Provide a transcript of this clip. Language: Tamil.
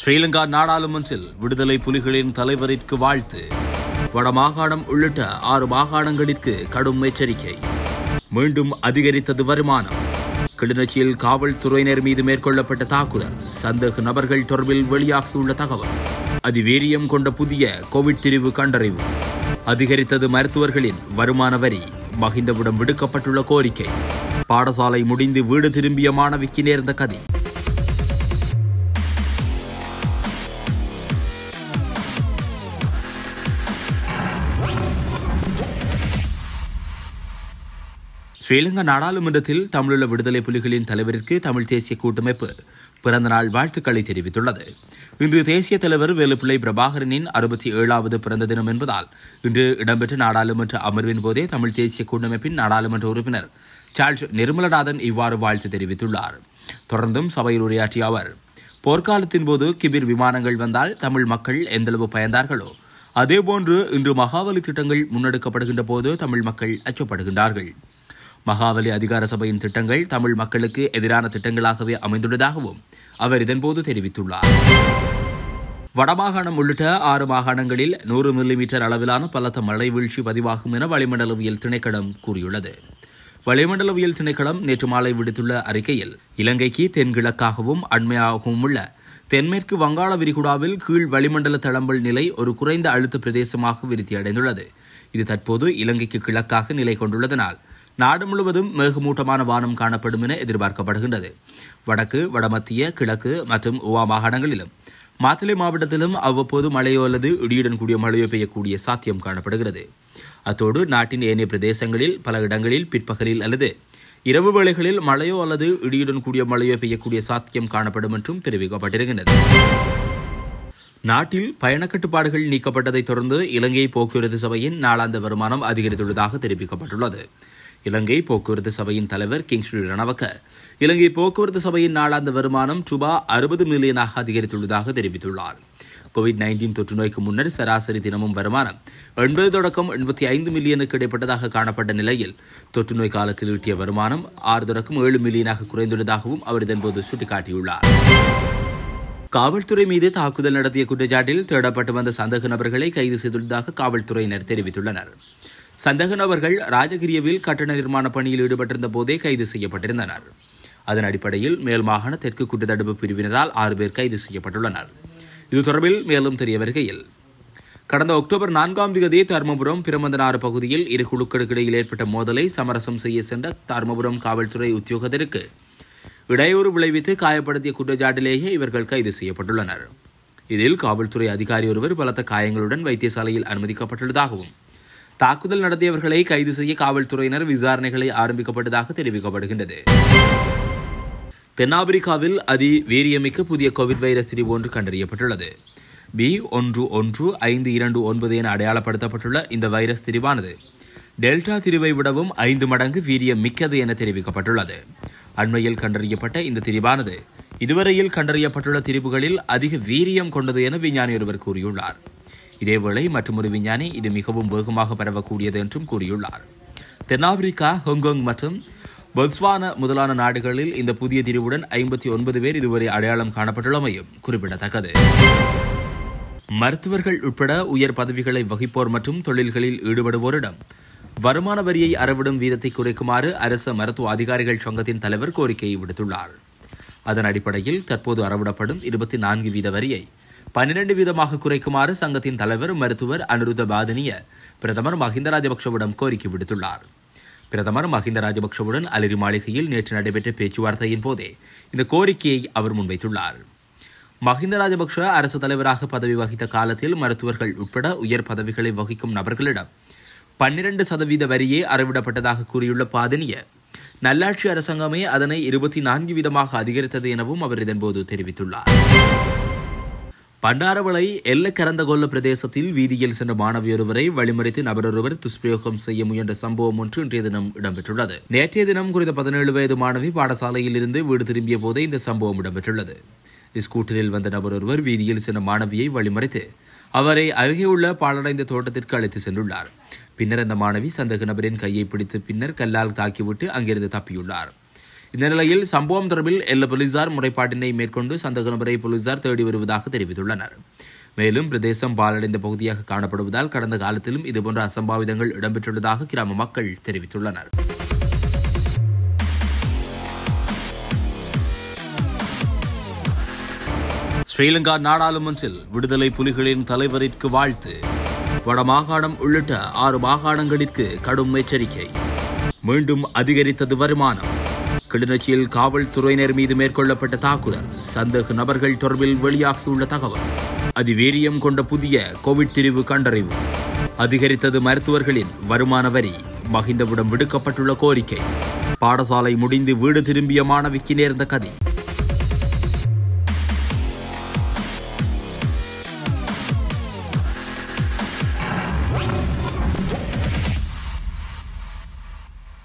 ஸ்ரீலங்கா நாடாளுமன்றில் விடுதலை புலிகளின் தலைவரிற்கு வாழ்த்து. வடமாகாணம் உள்ளிட்ட 6 மாகாணங்களிற்கு கடும் எச்சரிக்கை. மீண்டும் அதிகரித்தது வருமானம். கிளிநொச்சியில் காவல்துறையினர் மீது மேற்கொள்ளப்பட்ட தாக்குதல். சந்தேக நபர்கள் தொடர்பில் வெளியாகியுள்ள தகவல். அதிவீரியம் கொண்ட புதிய கோவிட் திரிவு கண்டறிவு. அதிகரித்தது மருத்துவர்களின் வருமான வரி. மஹிந்தவிடம் விடுக்கப்பட்டுள்ள கோரிக்கை. பாடசாலை முடிந்து வீடு திரும்பிய மாணவிக்கு நேர்ந்த கதி. ஸ்ரீலங்கா நாடாளுமன்றத்தில் தமிழீழ விடுதலை புலிகளின் தலைவருக்கு தமிழ் தேசிய கூட்டமைப்பு பிறந்தநாள் வாழ்த்துக்களை தெரிவித்துள்ளது. இன்று தேசிய தலைவர் வேலுப்பிள்ளை பிரபாகரனின் 67வது பிறந்த தினம் என்பதால் இன்று இடம்பெற்ற நாடாளுமன்ற அமர்வின் போதே தமிழ் தேசிய கூட்டமைப்பின் நாடாளுமன்ற உறுப்பினர் சார்ல்ஸ் நிர்மலநாதன் இவ்வாறு வாழ்த்து தெரிவித்துள்ளார். தொடர்ந்தும் சபையில் உரையாற்றிய அவர், போர்க்காலத்தின் போது கிபிர் விமானங்கள் வந்தால் தமிழ் மக்கள் எந்தளவு பயந்தார்களோ அதேபோன்று இன்று மகாவலி திட்டங்கள் முன்னெடுக்கப்படுகின்ற போது தமிழ் மக்கள் அச்சப்படுகின்றார்கள். மகாவலி அதிகார சபையின் திட்டங்கள் தமிழ் மக்களுக்கு எதிரான திட்டங்களாகவே அமைந்துள்ளதாகவும் அவர் இதன்போது தெரிவித்துள்ளார். வடமாகாணம் உள்ளிட்ட 6 மாகாணங்களில் 100 மில்லிமீட்டர் அளவிலான பலத்த மழை வீழ்ச்சி பதிவாகும் என வளிமண்டலவியல் திணைக்களம் கூறியுள்ளது. வளிமண்டலவியல் திணைக்களம் நேற்று மாலை விடுத்துள்ள அறிக்கையில், இலங்கைக்கு தென்கிழக்காகவும் அண்மையாகவும் உள்ள தென்மேற்கு வங்காள விரிகுடாவில் கீழ் வளிமண்டல தளம்பல் நிலை ஒரு குறைந்த அழுத்த பிரதேசமாக விருத்தியடைந்துள்ளது. இது தற்போது இலங்கைக்கு கிழக்காக நிலை கொண்டுள்ளதனால் நாடு முழுவதும் மேகமூட்டமான வானம் காணப்படும் என எதிர்பார்க்கப்படுகின்றது. வடக்கு, வடமத்திய, கிழக்கு மற்றும் ஊவா மாகாணங்களிலும் மாத்தளை மாவட்டத்திலும் அவ்வப்போது மழையோ அல்லது இடியுடன் கூடிய மழையோ பெய்யக்கூடிய சாத்தியம் காணப்படுகிறது. அத்தோடு நாட்டின் ஏனைய பிரதேசங்களில் பல இடங்களில் பிற்பகலில் அல்லது இரவு வேளைகளில் மழையோ அல்லது இடியுடன் கூடிய மழையோ பெய்யக்கூடிய சாத்தியம் காணப்படும் என்றும் தெரிவிக்கப்பட்டிருக்கின்றது. நாட்டில் பயண கட்டுப்பாடுகள் நீக்கப்பட்டதைத் தொடர்ந்து இலங்கை போக்குவரத்து சபையின் நாளாந்த வருமானம் அதிகரித்துள்ளதாக தெரிவிக்கப்பட்டுள்ளது. இலங்கை போக்குவரத்து சபையின் தலைவர் கிங்ஸ்லி ரணவக்க, இலங்கை போக்குவரத்து சபையின் நாளாந்த வருமானம் ரூபாய் 60 மில்லியனாக அதிகரித்துள்ளதாக தெரிவித்துள்ளார். கோவிட்-19 தொற்று நோய்க்கு முன்னர் சராசரி தினமும் வருமானம் 80 தொடக்கம் 85 மில்லியனுக்கு இடைப்பட்டதாக காணப்பட்ட நிலையில் தொற்று நோய் காலத்தில் ஈட்டிய வருமானம் 6 தொடக்கம் 7 மில்லியனாக குறைந்துள்ளதாகவும் அவர் இதன்போது சுட்டிக்காட்டியுள்ளார். காவல்துறை மீது தாக்குதல் நடத்திய குற்றச்சாட்டில் தேடப்பட்டு வந்த சந்தேக நபர்களை கைது செய்துள்ளதாக காவல்துறையினர் தெரிவித்துள்ளனர். சந்தேக நபர்கள் ராஜகிரியவில் கட்டட நிர்மாண பணியில் ஈடுபட்டிருந்த போதே கைது செய்யப்பட்டிருந்தனர். அதன் அடிப்படையில் மேல் மாகாண தெற்கு குற்றத்தடுப்பு பிரிவினரால் 6 பேர் கைது செய்யப்பட்டுள்ளனர். இது தொடர்பில் மேலும் தெரிய வருகையில், கடந்த அக்டோபர் 4ஆம் தேதி தருமபுரம் பிரமந்தனாறு பகுதியில் இரு குழுக்களுக்கு இடையில் ஏற்பட்ட மோதலை சமரசம் செய்ய சென்ற தருமபுரம் காவல்துறை உத்தியோகத்தருக்கு இடையூறு விளைவித்து காயப்படுத்திய குற்றச்சாட்டிலேயே இவர்கள் கைது செய்யப்பட்டுள்ளனர். இதில் காவல்துறை அதிகாரி ஒருவர் பலத்த காயங்களுடன் வைத்தியசாலையில் அனுமதிக்கப்பட்டுள்ளதாகவும் தாக்குதல் நடத்தியவர்களை கைது செய்ய காவல்துறையினர் விசாரணைகளை ஆரம்பிக்கப்பட்டதாக தெரிவிக்கப்படுகின்றது. தென்னாப்பிரிக்காவில் அதிவீரியமிக்க புதிய கோவிட் வைரஸ் திரிவு ஒன்று கண்டறியப்பட்டுள்ளது. B11529 என அடையாளப்படுத்தப்பட்டுள்ள இந்த வைரஸ் திரிவானது டெல்டா திரிவை விடவும் 5 மடங்கு வீரியம் மிக்கது என தெரிவிக்கப்பட்டுள்ளது. அண்மையில் கண்டறியப்பட்ட இந்த திரிவானது இதுவரையில் கண்டறியப்பட்டுள்ள திரிவுகளில் அதிக வீரியம் கொண்டது என விஞ்ஞானி ஒருவர் கூறியுள்ளார். இதேவேளை மற்றொரு விஞ்ஞானி இது மிகவும் வேகமாக பரவக்கூடியது என்றும் கூறியுள்ளார். தென்னாப்பிரிக்கா, ஹாங்காங் மற்றும் பொட்ஸ்வானா முதலான நாடுகளில் இந்த புதிய திரிவுடன் 59 பேர் இதுவரை அடையாளம் காணப்பட்டுள்ளமையும் குறிப்பிடத்தக்கது. மருத்துவர்கள் உட்பட உயர் பதவிகளை வகிப்போர் மற்றும் தொழில்களில் ஈடுபடுவோரிடம் வருமான வரியை அறவிடும் வீதத்தை குறைக்குமாறு அரசு மருத்துவ அதிகாரிகள் சங்கத்தின் தலைவர் கோரிக்கையை விடுத்துள்ளார். அதன் அடிப்படையில் தற்போது அறவிடப்படும் 24 வீத வரியை 12 வீதமாக குறைக்குமாறு சங்கத்தின் தலைவர் மருத்துவர் அனுருத்த பாதனிய பிரதமர் மஹிந்த ராஜபக்சவிடம் கோரிக்கை விடுத்துள்ளார். பிரதமர் மஹிந்த ராஜபக்சவுடன் அலரி மாளிகையில் நேற்று நடைபெற்ற பேச்சுவார்த்தையின் போதே இந்த கோரிக்கையை அவர் முன்வைத்துள்ளார். மஹிந்த ராஜபக்ச அரசு தலைவராக பதவி வகித்த காலத்தில் மருத்துவர்கள் உட்பட உயர் பதவிகளை வகிக்கும் நபர்களிடம் 12% வரியே அறவிடப்பட்டதாக கூறியுள்ள பாதனிய, நல்லாட்சி அரசாங்கமே அதனை 24 வீதமாக அதிகரித்தது எனவும் அவர் இதன்போது தெரிவித்துள்ளார். பண்டாரவளை எல்லக்கரந்தகொல்ல பிரதேசத்தில் வீதியில் சென்ற மாணவியொருவரை வழிமறித்து நபரொருவர் துஷ்பிரயோகம் செய்ய முயன்ற சம்பவம் ஒன்று இன்றைய தினம் இடம்பெற்றுள்ளது. நேற்றைய தினம் குறித்த 17 வயது மாணவி பாடசாலையில் இருந்து வீடு திரும்பிய போதே இந்த சம்பவம் இடம்பெற்றுள்ளது. ஸ்கூட்டரில் வந்த நபர் ஒருவர் வீதியில் சென்ற மாணவியை வழிமறித்து அவரை அருகே உள்ள பாழடைந்த தோட்டத்திற்கு அழைத்து சென்றுள்ளார். பின்னர் அந்த மாணவி சந்தேக நபரின் கையை பிடித்து பின்னர் கல்லால் தாக்கிவிட்டு அங்கிருந்து தப்பியுள்ளார். இந்த நிலையில் சம்பவம் தொடர்பில் எல்ல போலீசார் முறைப்பாட்டினை மேற்கொண்டு சந்தேக நபரை போலீசார் தேடி வருவதாக தெரிவித்துள்ளனர். மேலும் பிரதேசம் பாலடைந்த பகுதியாக காணப்படுவதால் கடந்த காலத்திலும் இதுபோன்ற அசம்பாவிதங்கள் இடம்பெற்றுள்ளதாக கிராம மக்கள் தெரிவித்துள்ளனர். ஸ்ரீலங்கா நாடாளுமன்றில் விடுதலை புலிகளின் தலைவரிற்கு வாழ்த்து. வடமாகாணம் உள்ளிட்ட 6 மாகாணங்களிற்கு கடும் எச்சரிக்கை. மீண்டும் அதிகரித்தது வருமானம். கிளிநொச்சியில் காவல்துறையினர் மீது மேற்கொள்ளப்பட்ட தாக்குதல். சந்தேக நபர்கள் தொடர்பில் வெளியாகியுள்ள தகவல். அதிவீரியம் கொண்ட புதிய கோவிட் திரிவு கண்டறிவு. அதிகரித்தது மருத்துவர்களின் வருமான வரி. மஹிந்தவிடம் விடுக்கப்பட்டுள்ள கோரிக்கை. பாடசாலை முடிந்து வீடு திரும்பிய மாணவிக்கு நேர்ந்த கதி.